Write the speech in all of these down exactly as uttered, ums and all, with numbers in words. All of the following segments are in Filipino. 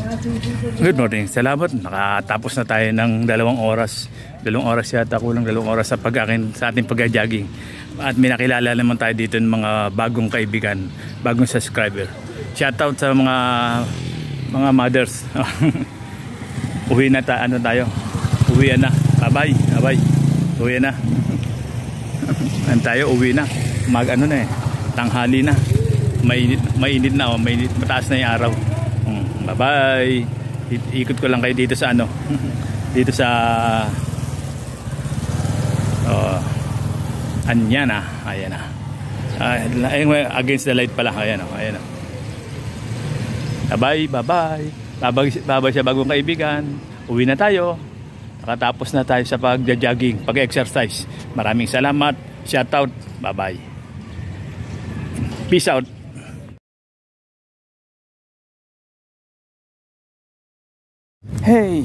Good morning. Salamat. Nakatapos na tayo ng dalawang oras. Dalawang oras yata, kulang dalawang oras sa pag-akin sa ating pag-jogging. At may nakilala naman tayo dito ng mga bagong kaibigan, bagong subscriber. Shoutout sa mga mga mothers. Uwi na ta, ano tayo? Uwi na. Bye-bye. Bye-bye. Uwi na. Ano tayo? Uwi na. Mag ano na eh. Tanghali na. Mainit, mainit na, oh. Mainit, mataas na yung araw. Bye bye. Ikot ko lang kayo dito sa ano. Dito sa oh, Anyan ah. Ayan ah. Uh, against the light pala. Ayan oh. Ayan oh. Bye bye. Bye bye. Babay, babay sa bagong kaibigan. Uwi na tayo. Nakatapos na tayo sa pag-jogging, pag-exercise. Maraming salamat. Shout out. Bye bye. Peace out. Hey!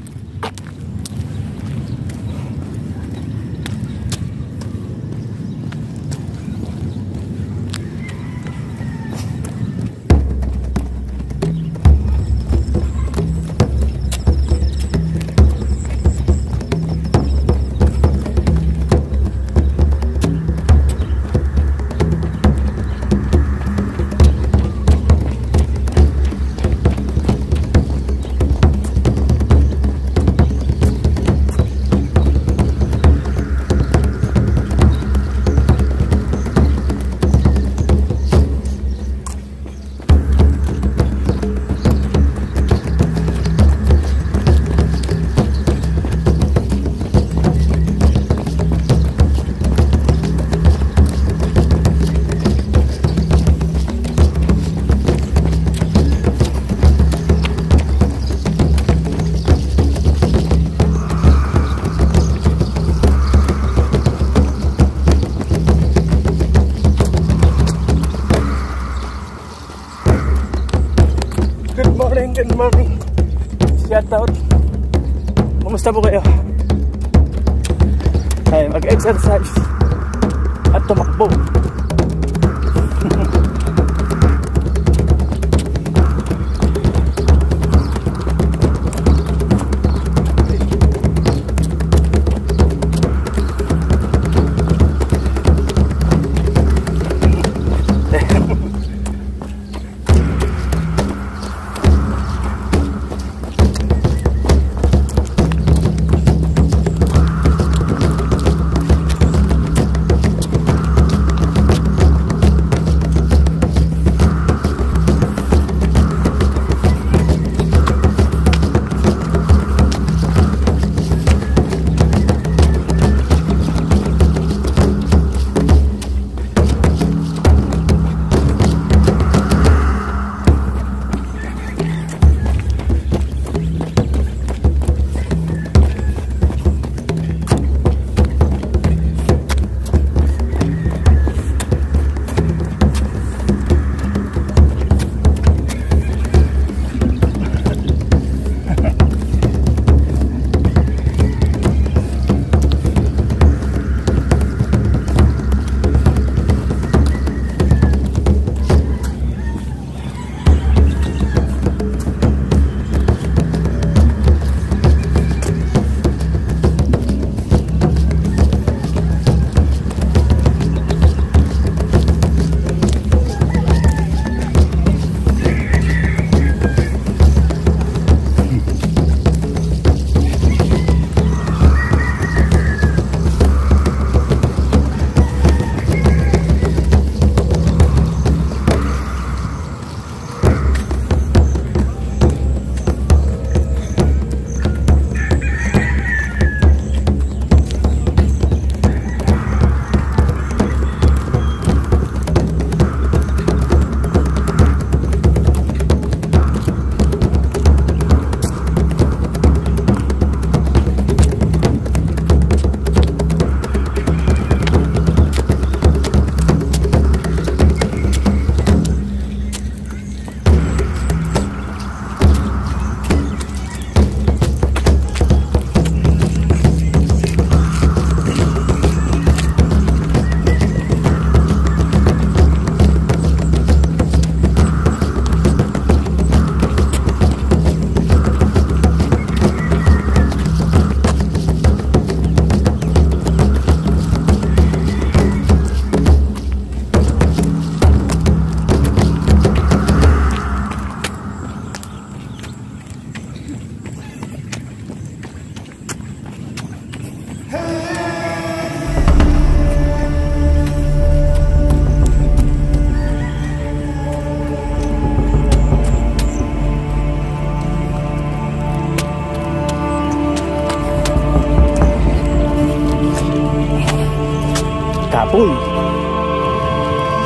Good morning. Shout out. Kumusta po kayo? Ay, mag-exercise at tumakbo.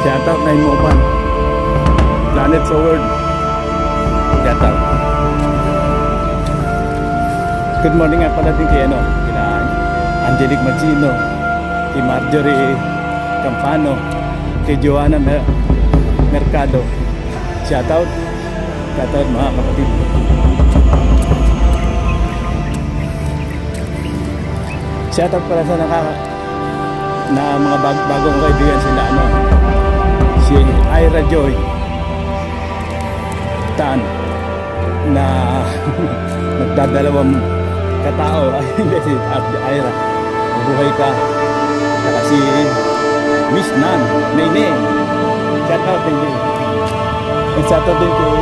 Shout out na Imopan. Planet Forward. Shout out. Good morning nga pala din kay ano, kina Angelic Mazzino, kay Marjorie Campano, kay Joanna Mer Mercado. Shout out. Shout out mga kapatid. Shout out pala sa nakaka na mga bag bagong kaibigan sila ano, si Ira Joy Tan na nagdadalawang katao. Ay hindi, si Ira buhay ka. Saka si Miss Nan Nene. Shout out din din. Shout out din kay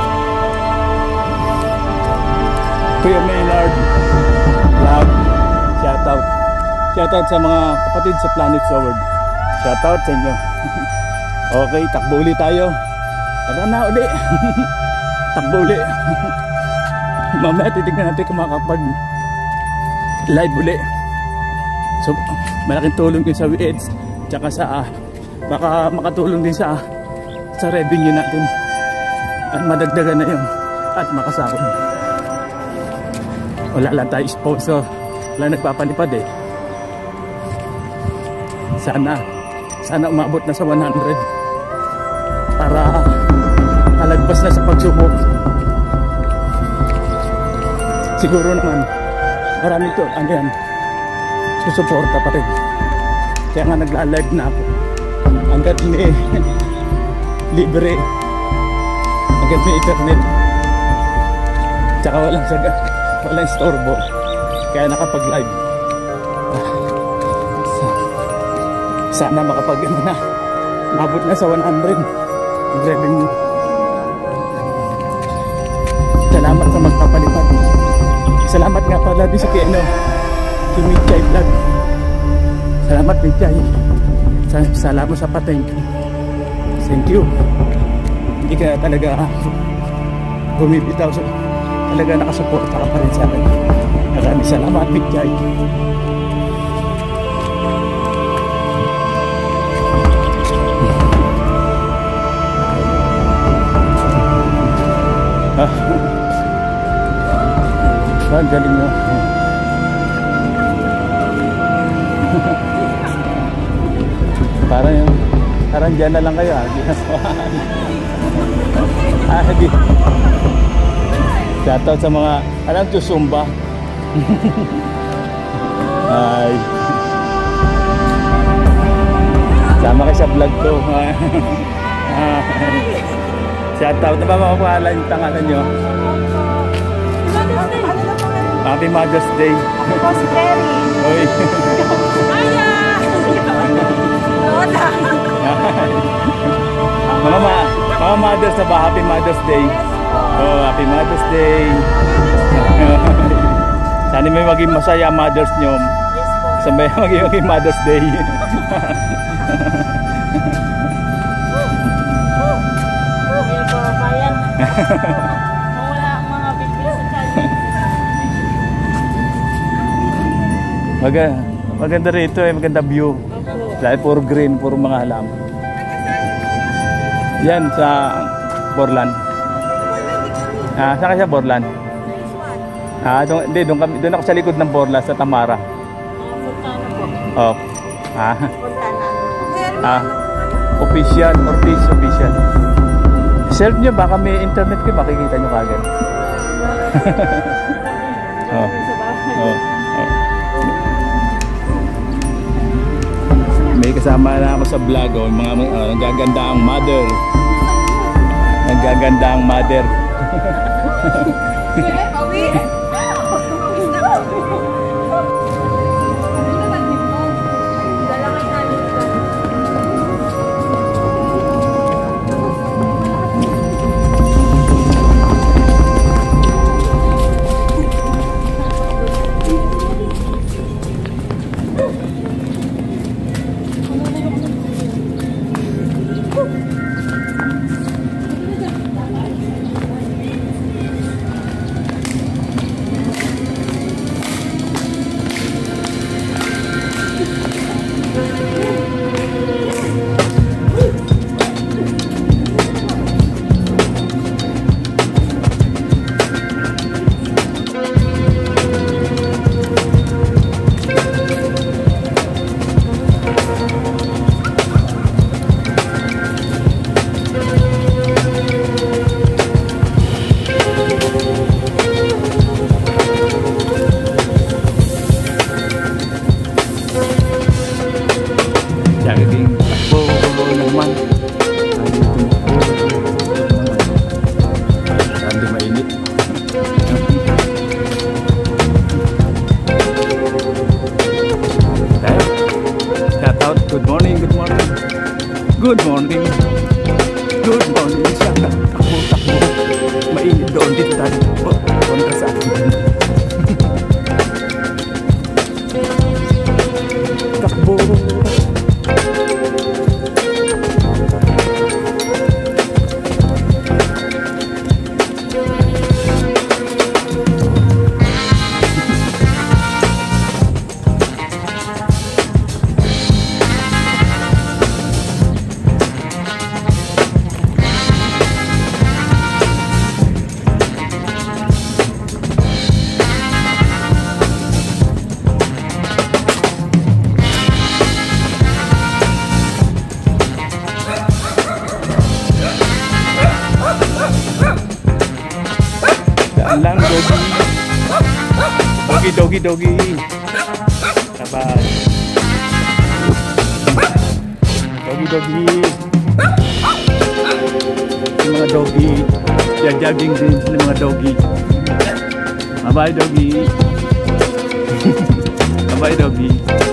Kuya Maynard Love. Shout out. Shout out sa mga kapatid sa Planet Forward. Shout out sa inyo. Okay, takbo uli tayo. Tara na uli. Takbo uli. Mamaya titignan natin kung makakapag live uli. So, malaking tulong din sa W E D S. Tsaka sa, uh, baka makatulong din sa sa revenue natin. At madagdagan na yun. At makasakot. Wala lang tayo sponsor. Wala nagpapalipad eh. Sana sana umabot na sa one hundred para halagpas na sa pagsubok. Siguro naman marami to, ano yan, susuporta pa rin. Kaya nga nagla-live na ako hanggat may libre, hanggat may internet, tsaka walang saga, walang istorbo, kaya nakapag-live. Sana makapag ano na, mabot na sa one hundred revenue. Salamat sa magpapalipad. Salamat nga pala din sa Keno, si Mijay Vlog. Salamat Mijay. Salamat sa pating. Thank you. Hindi ka talaga bumibitaw, so talaga nakasuporta ka pa rin sa akin. Maraming salamat Mijay. Ah, galing nyo. Parang yung parang dyan na lang kayo ah. Ah, hindi. Shoutout sa mga alam to Zumba. Ay. Sama kayo sa vlog to. Shoutout na ba mga pangalan yung tangalan nyo? Happy Mother's Day. Ako si Terry. Oy. Aya! Lola! Mga, ma mga mothers na ba? Happy Mother's Day. Oh, Happy Mother's Day. Sana may maging masaya mothers nyo. Sana may maging, maging Mother's Day. Ayan po, bayan. Mawala ang mga bibig sa kanya. Maga, maganda rito eh, maganda view. Dahil puro green, puro mga halam. Yan sa Borlan. Ah, saan ka sa Borlan? Ah, doon, hindi, doon, kami, doon ako sa likod ng Borla, sa Tamara. Fontana po. Oh. Ah. Fontana. Ah. Official, Ortiz official. Self nyo, baka may internet kayo, makikita nyo kagad. Oh. Oh. May kasama na ako sa vlog, oh, mga uh, nagaganda ang mother. Nagaganda ang mother. hindi mainit. Tayo. Shout out. Good morning, good morning. Good morning. Good morning. Shout out. Takbo, takbo. Mainit doon dito tayo. Punta sa akin. Takbo. Saan lang, doggy. Doggy, doggy, doggy. Sabay. Doggy, doggy. Yung mga doggy. Jogging din sila mga doggy. Bye, doggy. Bye, doggy.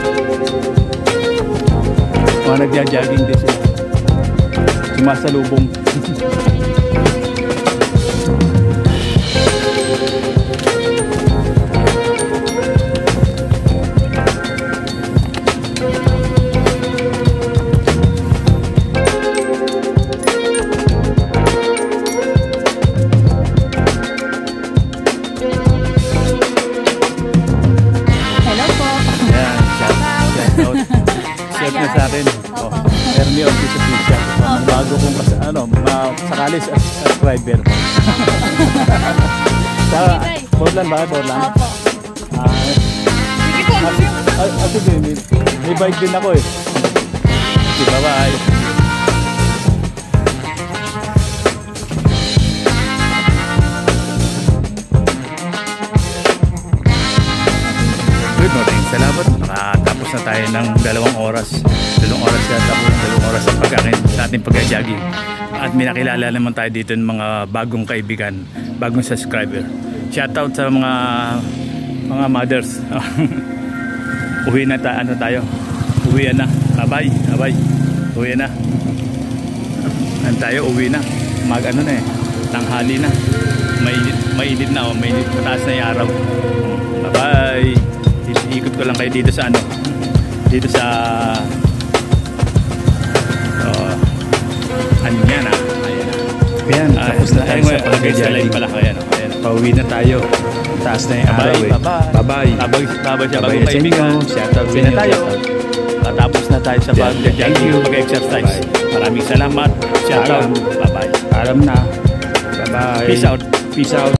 Mga nagja-jogging din sila. Sumasalubong. Share na sa akin. Oh, Ernie on sa pizza. Bago kong kas ano, ma sakali sa subscriber. Sa Portland ba? Portland? Opo. Ah. Sige po. Ay, ah, sige, may, may bike din ako eh. Okay, bye-bye. Good morning. Salamat. Nakatapos na tayo ng dalawang oras. Dalawang oras yata po. Dalawang oras sa pag-akin sa ating pag-jogging. At may nakilala naman tayo dito ng mga bagong kaibigan, bagong subscriber. Shoutout sa mga mga mothers. Uwi na ta ano tayo. Uwi na. Abay, abay. Uwi na. Ano tayo? Uwi na. Mag ano na eh. Tanghali na. Mainit, mainit na oh. Mainit. Mataas na yung araw. Bye-bye. Ikot ko lang kayo dito sa ano, dito sa uh, ano yan ah, ayan ah, ayan, tapos na tayo sa pag-jogging pala, ayan ah, ayan, pauwi na tayo, taas na yung araw eh, bye-bye, babay babay siya, bagong kaibigan, shoutout sa inyo, tayo tatapos na tayo sa pag-jogging, pag-exercise, maraming salamat, shoutout, bye-bye, alam na, bye-bye, peace out, peace out.